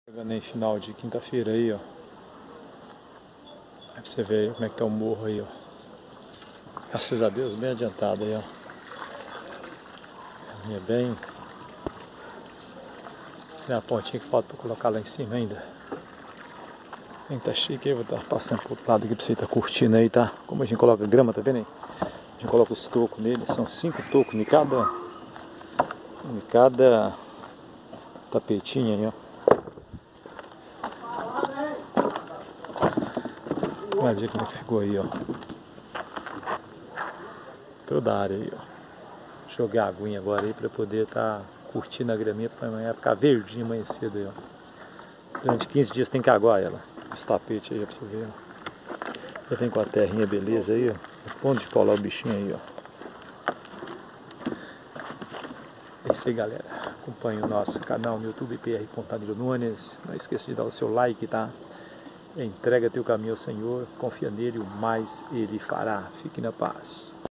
Chegando em final de quinta-feira aí, ó. Aí pra você ver aí como é que tá o morro aí, ó. Graças a Deus, bem adiantado aí, ó. É bem... Tem a pontinha que falta pra colocar lá em cima ainda. Bem, tá chique aí, vou estar passando pro outro lado aqui pra você estar curtindo aí, tá? Como a gente coloca grama, tá vendo aí? A gente coloca os tocos nele, são 5 tocos em cada tapetinho aí, ó. Mas ver como é que ficou aí, ó. Toda a área aí, ó. Jogar a aguinha agora aí pra poder estar curtindo a graminha pra amanhã ficar verdinha amanhã cedo aí, ó. Durante 15 dias tem que aguar ela. Esse tapete aí, ó, pra você ver, ó. Já vem com a terrinha beleza aí, ó. Ponto de colar o bichinho aí, ó. É isso aí, galera. Acompanhe o nosso canal no YouTube, PR Contamiro Nunes. Não esqueça de dar o seu like, tá? Entrega teu caminho ao Senhor, confia nele, o mais ele fará. Fique na paz.